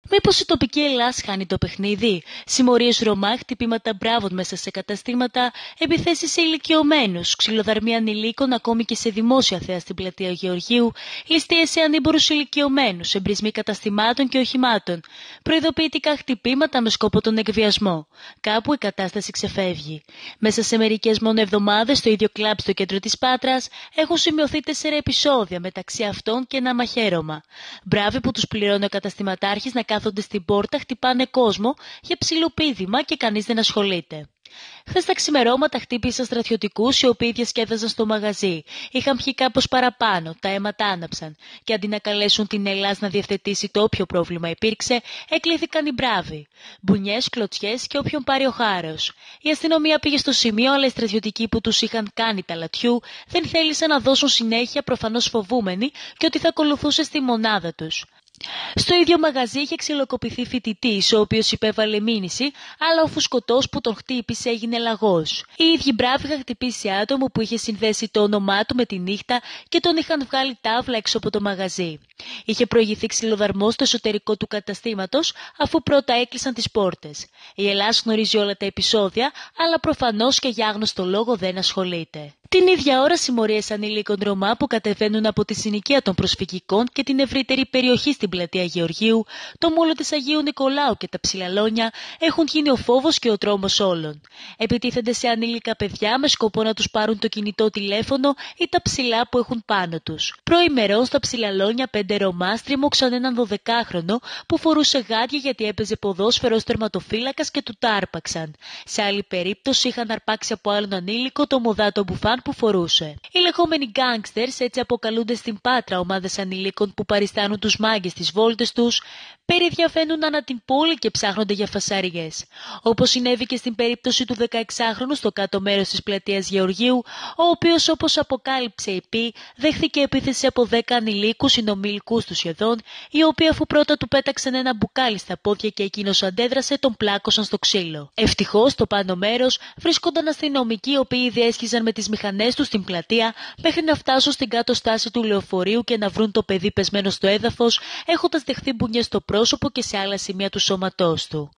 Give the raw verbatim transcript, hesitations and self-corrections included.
Μήπως η τοπική Ελλάς χάνει το παιχνίδι? Συμμορίες Ρωμά, χτυπήματα μπράβων μέσα σε καταστήματα, επιθέσεις σε ηλικιωμένους, ξυλοδαρμοί ανηλίκων ακόμη και σε δημόσια θέα στην πλατεία Γεωργίου, ληστείες σε ανήμπορους ηλικιωμένους, εμπρισμοί καταστημάτων και οχημάτων, προειδοποιητικά χτυπήματα με σκοπό τον εκβιασμό. Κάπου η κατάσταση ξεφεύγει. Μέσα σε μερικές μόνο εβδομάδες, στο ίδιο κλαμπ στο κέντρο της Πάτρας έχουν σημειωθεί τέσσερα επεισόδια, μεταξύ αυτών και ένα μαχαίρωμα. Μπράβοι που τους πληρώνει ο καταστηματάρχης να κάθονται στην πόρτα, χτυπάνε κόσμο για ψιλοπίδημα και κανείς δεν ασχολείται. Χθες τα ξημερώματα χτύπησαν στρατιωτικούς οι οποίοι διασκέδαζαν στο μαγαζί. Είχαν πιει κάπως παραπάνω, τα αίματα άναψαν. Και αντί να καλέσουν την Ελλάς να διευθετήσει το όποιο πρόβλημα υπήρξε, εκλήθηκαν οι μπράβοι. Μπουνιές, κλωτσιές και όποιον πάρει ο χάρος. Η αστυνομία πήγε στο σημείο, αλλά οι στρατιωτικοί που τους είχαν κάνει τα λατιού δεν θέλησαν να δώσουν συνέχεια, προφανώς φοβούμενοι και ότι θα ακολουθούσε στη μονάδα τους. Στο ίδιο μαγαζί είχε ξυλοκοπηθεί φοιτητής, ο οποίος υπέβαλε μήνυση, αλλά ο φουσκωτός που τον χτύπησε έγινε λαγός. Οι ίδιοι μπράβοι είχαν χτυπήσει άτομο που είχε συνδέσει το όνομά του με τη νύχτα και τον είχαν βγάλει τάβλα έξω από το μαγαζί. Είχε προηγηθεί ξυλοδαρμός στο εσωτερικό του καταστήματος, αφού πρώτα έκλεισαν τις πόρτες. Η Ελλάς γνωρίζει όλα τα επεισόδια, αλλά προφανώς και για άγνωστο λόγο δεν ασχολείται. Την ίδια ώρα, συμμορίες ανηλίκων Ρωμά που κατεβαίνουν από τη συνοικία των προσφυγικών και την ευρύτερη περιοχή στην πλατεία Γεωργίου, το μόλο της Αγίου Νικολάου και τα Ψηλαλόνια έχουν γίνει ο φόβος και ο τρόμος όλων. Επιτίθενται σε ανήλικα παιδιά με σκοπό να τους πάρουν το κινητό τηλέφωνο ή τα ψηλά που έχουν πάνω τους. Προημερών στα Ψηλαλόνια, πέντε Ρωμά στρίμωξαν έναν δωδεκάχρονο που φορούσε γάντια γιατί έπαιζε ποδόσφαιρο ως τερματοφύλακας και του τα άρπαξαν. Σε άλλη περίπτωση είχαν αρπάξει από άλλον ανήλικο το μοδάτο μπουφάν που φορούσε. Οι λεγόμενοι gangsters, έτσι αποκαλούνται στην Πάτρα ομάδες ανηλίκων που παριστάνουν τους μάγκες στις βόλτες τους, περιδιαφαίνουν ανά την πόλη και ψάχνονται για φασάριες. Όπως συνέβη και στην περίπτωση του δεκαεξάχρονου στο κάτω μέρος της πλατείας Γεωργίου, ο οποίος, όπως αποκάλυψε η ΠΗ, δέχθηκε επίθεση από δέκα ανηλίκους συνομιλικούς του σχεδόν, οι οποίοι αφού πρώτα του πέταξαν ένα μπουκάλι στα πόδια και εκείνος αντέδρασε, τον πλάκωσαν στο ξύλο. Ευτυχώς, στο πάνω μέρος βρίσκονταν αστυνομικοί οι οποίοι διέσχιζαν με τις μηχανές τους στην πλατεία μέχρι να φτάσουν στην κάτω στάση του λεωφορείου και να βρουν το παιδί πεσμένο στο έδαφος, έχοντας δεχθεί μπουνιές στο πρόσωπο και σε άλλα σημεία του σώματός του.